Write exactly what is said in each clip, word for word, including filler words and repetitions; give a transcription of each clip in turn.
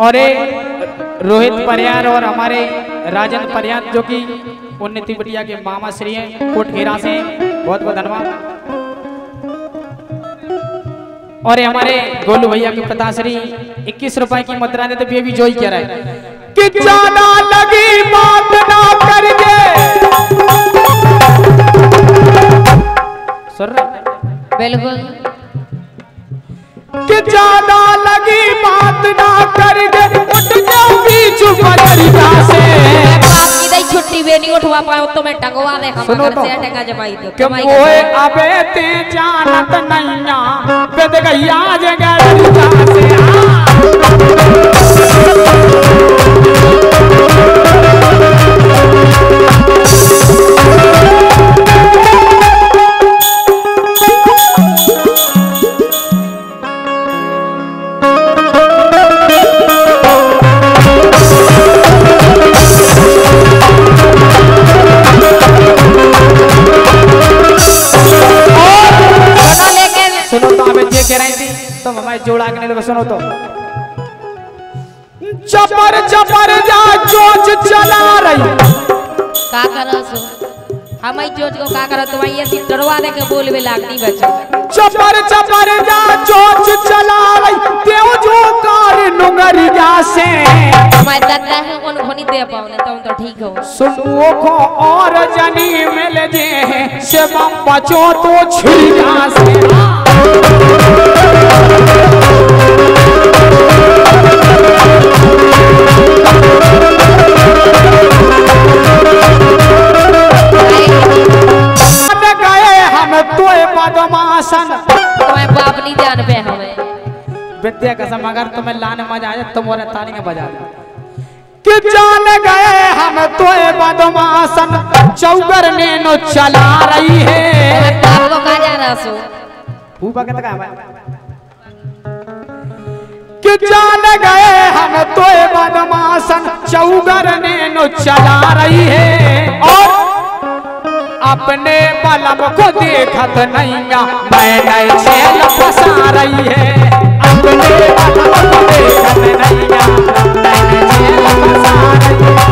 और रोहित परियार और हमारे राजन परियार जो कि उन्नति बिटिया के मामा श्री हैं कोटखेरा से, बहुत बहुत धन्यवाद। और हमारे गोलू भैया के पिताश्री इक्कीस रुपए की मुद्रा देते बेबी जोई कह रहा है कि जाना लगी बात ना कर दे। सुन रहे बिल्कुल कि ज्यादा लगी बात ना कर दे, उठ जाओ बीच बदरिया से। बाप की दई छुट्टी भी नहीं उठवा पाओ तो मैं टंगवा दे हम घर से टका जमाई दो कमाई ओए अबे ते जानत नैया बेद गैया जगरिया से जोड़ा के नहीं सुनो तो चपर चपर जा जोच चला रही का करो सो हम ही जोच को का करो तो ये सी डरवा दे के बोल में लागनी बच्चा चपर चपर जा जोच चला रही देव जो कार नुंगरिया से मैं दादा है कौन खोनी दे पाऊने तो तो ठीक हो सुनो को और जनी मिल जे से बम बचो तो छिड़िया से बाप नहीं जान पे हमें विद्या कसम अगर तुम्हें लाने मजा आए तुम और तालियां बजा दो कि जान गए हम तो बदमाशन चौगर ने नो चला रही है बाप को कहा जा रहा सो ऊपर कहता कहां कि जान गए हम तो बदमाशन चौगर ने नो चला रही है और अपने बलम को देखत नहीं मैं नए छेल फंसा रही है अपने बलम को देखत नहीं मैं नए छेल फंसा रही है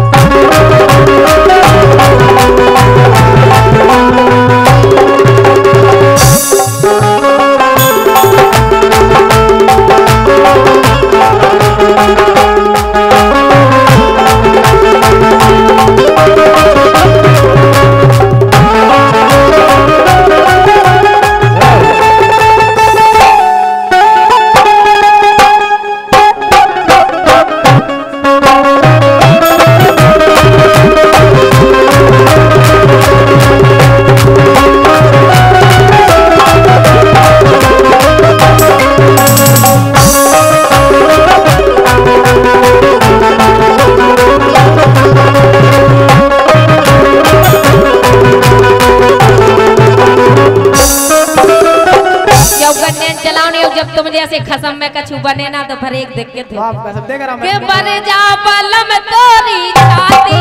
जब तुम जैसे खसम में कछु बने ना तो फिर एक देख के थे के बन जा बलम तोरी छाती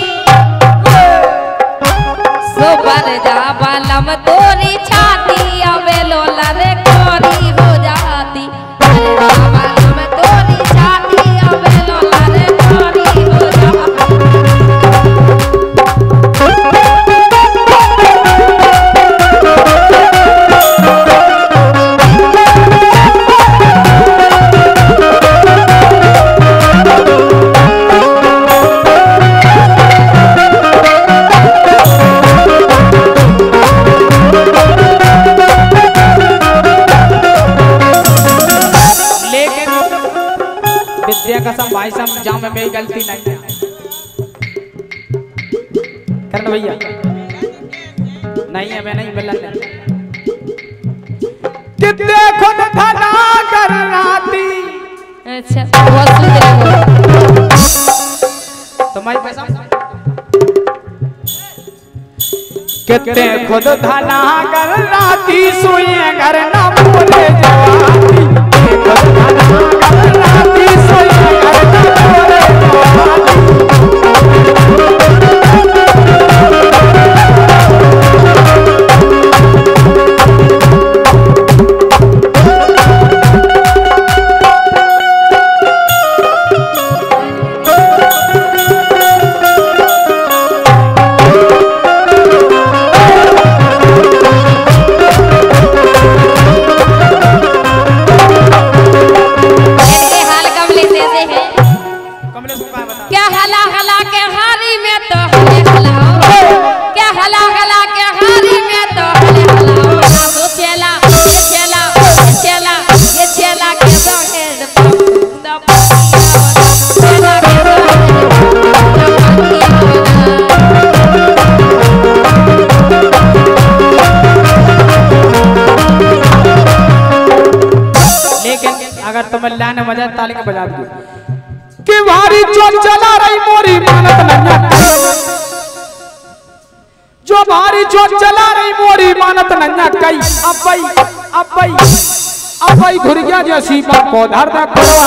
सो बन जा बलम तोरी छाती अबे लोला रे कोरी हो जाती बलम तोरी छाती अबे लोला रे कोरी हो जाती कसम भाई साहब जाम में मेरी गलती नहीं है करण भैया नहीं है मैं नहीं मिलन कितने खुद धना कर राती अच्छा बहुत सुंदर तुम्हारी पैसा कितने खुद धना कर राती सोए घर ना बोले जवानी खुद धना कर राती सोए घर ना बोले जवानी हला हला के हारी में तो हले हलाओ क्या हला हला के हारी में तो हले हलाओ तो चला ये चला ये चला ये चला के दो हेड द चला के दो लेकिन अगर तुम्हें लाने मजा ताली के बजा दो कि भारी चोट चला रही मोरी मानत नन्या जो भारी चोट चला रही मोरी मानत नन्या कई अब भाई अब भाई अब भाई घुरिया जैसी बात को धर दा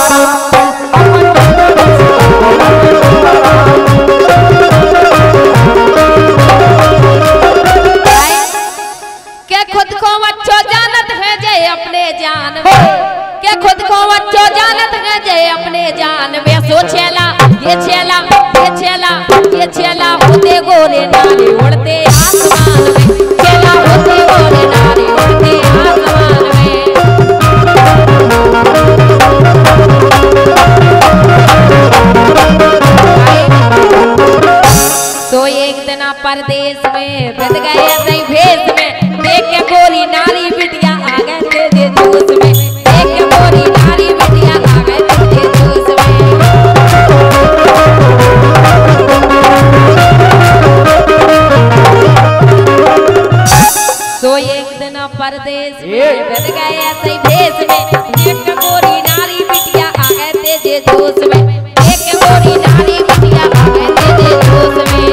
के खुद को अच्छो जानत है जे अपने जान में के खुद को अच्छो जानत है जे अपने जान में सो छेला ये छेला ये छेला ये छेला होते गोरे नारे उड़ते आसमान में छेला होते गोरे नारे उड़ते आसमान में तो एक दिन परदेश में बद गए सही भेष में देख के गोरी नारी बिटिया आ गए तेरे जोश में देख के गोरी नारी बिटिया आ गए तेरे जोश में तो एक दिन परदेश में बद गए सही भेष में देख के गोरी नारी बिटिया आ गए तेरे जोश में देख के गोरी नारी बिटिया आ गए तेरे जोश में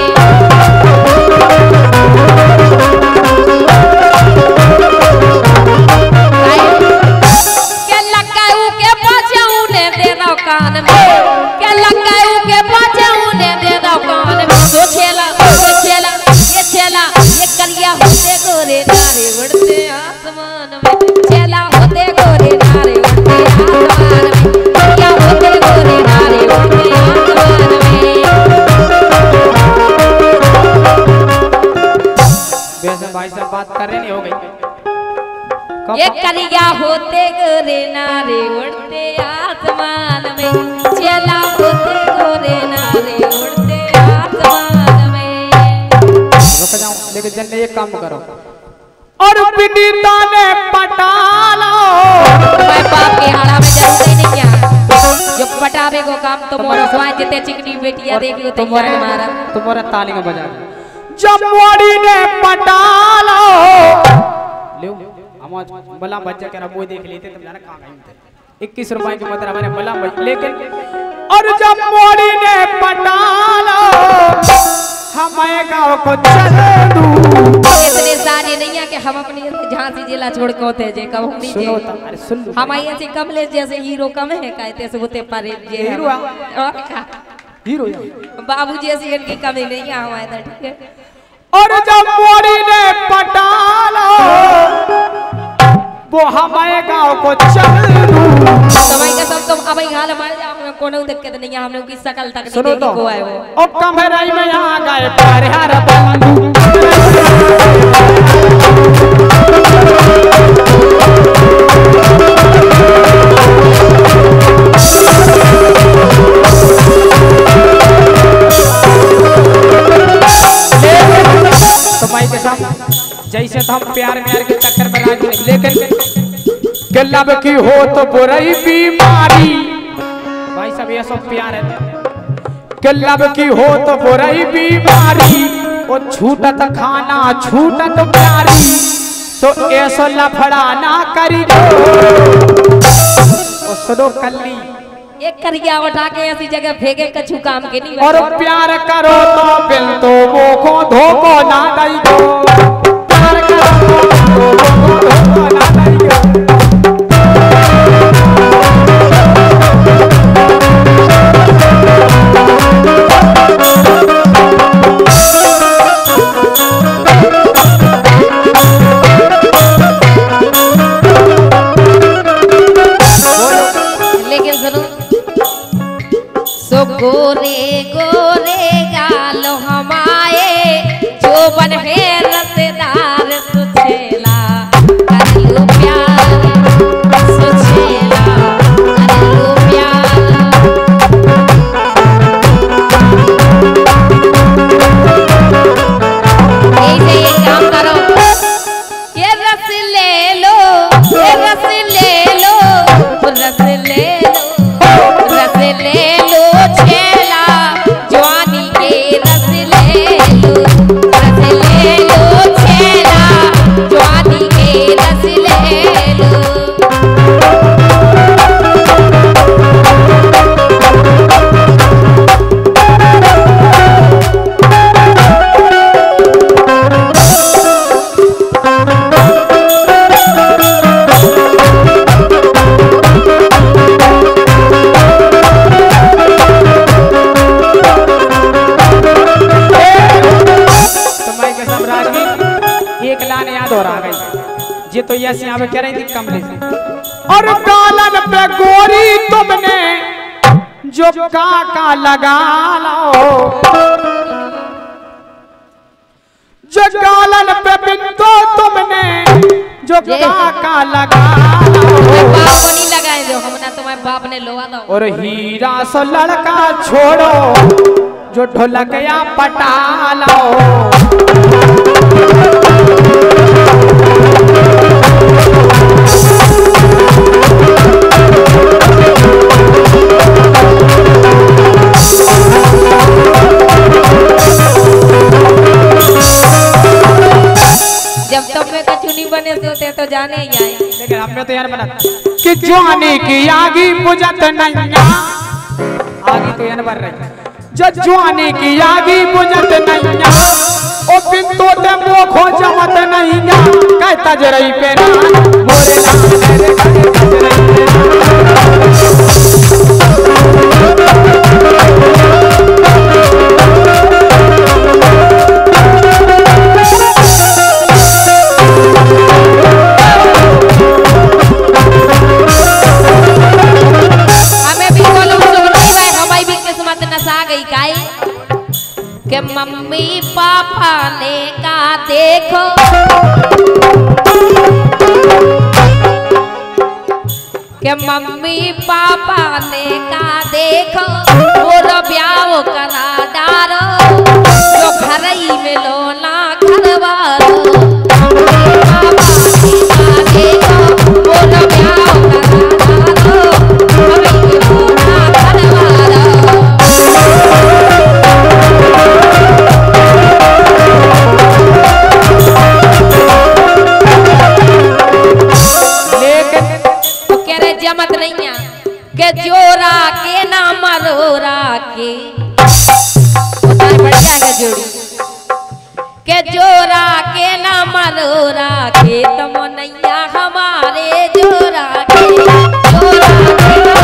कान में क्या लगा के पाछे उन्हें दे दो कान में तो छेला ये छेला ये छेला ये करिया होते गोरे नारे उड़ते आसमान में छेला होते गोरे नारे उड़ते आसमान में करिया होते गोरे नारे उड़ते आसमान में वैसे भाई साहब बात कर रहे नहीं हो गई ये करिया होते गोरे नारे उड़ते आसमान में चला होते गोरे नारे उड़ते आसमान में रुक जाओ लेकिन जन्ने एक काम करो और पिनीता ने पटालो मैं बाप के हाड़ा में जाते नहीं क्या जो पटावे को काम तो मोरा स्वाय जिते चिकनी बेटिया देखी तो मोरा मारा तुम्हारा ताली का बजा जब मोड़ी ने पटालो ले हम बला बच्चा कह रहा वो देख लेते तुम जाना कहां गए इक्कीस रुपए की मतलब मैंने बला बच लेकिन और जब मोड़ी ने पटालो हमें गांव को चल दूं इतने सारे नहीं है कि हम अपनी झांसी जिला छोड़ के होते जे कब हम नहीं सुनो अरे सुन लो हम ऐसे कमलेश जैसे हीरो कम है कहते से होते पारे जे हीरो हीरो बाबू जैसी इनकी कमी नहीं है हमारे इधर ठीक है और जब मोड़ी ने पटालो वो हमारे गांव को चल दूं समय का सब तुम अब हाल मार जा हमें कोनो दिक्कत नहीं है हमने की शकल तक नहीं देखी को है वो ओ कमराई में यहां गए परिहार बंधु तो भाई के साथ जैसे तो हम प्यार म्यार के चक्कर में राज नहीं लेकिन के लब की हो तो बुराई बीमारी भाई सब ये सब प्यार है के लब की हो तो बुराई बीमारी वो छूटत खाना छूटत प्यारी तो ऐसा लफड़ा ना करी ओ सुनो कल्ली एक करिया उठा के ऐसी जगह फेंके कछु काम के नहीं और प्यार करो तो बिल तो वो को धोखो ना दई दो प्यार करो तो वो को धोखो ना दई दो लेकिन सुनो सो गोरे गोरे गालो हमारे जो बन है रसदार सुछेला कर लो प्यार सुछेला कर लो प्यार तो यस यहाँ पे कह रही थी कमरे से। और गालन पे गोरी तुमने जो काका लगा लो, जो गालन पे बिंदु तुमने जो काका लगा लो। बाप नहीं लगाए जो हम ना तुम्हारे बाप ने लोहा दो। और हीरा सो लड़का छोड़ो जो ढोलकिया पटा लो। जब तब में कचुनी बने सोते तो जाने ही आए, लेकिन हमें तो यार बना कि जवानी की आगी बुझत नैया, आगी तो यार बढ़ रही जो जवानी की आगी बुझत नैया, ओ बिंदु ते मोखो जमत नैया, कहता जरई पे ना मोरे लाल मेरे कहता जरई पे के मम्मी पापा ने का देखो, के मम्मी पापा ने का देखो, मोरो ब्याह करा डारो, जो घर ही में लोना घरवारो। मम्मी पापा ने का देखो, मोरो ब्याह करा डारो, घर ही में लोना घरवारो। जमत नहीं के जोरा के ना मरोरा के बढ़िया है जोड़ी के जोरा के ना मरोरा के तम नैया हमारे जोरा के जोरा के ना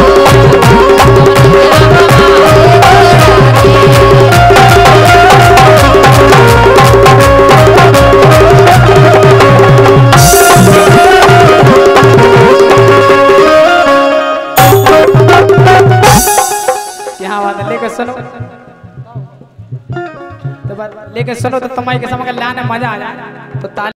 लेके सुनो तो लेके सुनो तो तुम्हारे के समय लाने मजा आ जाए तो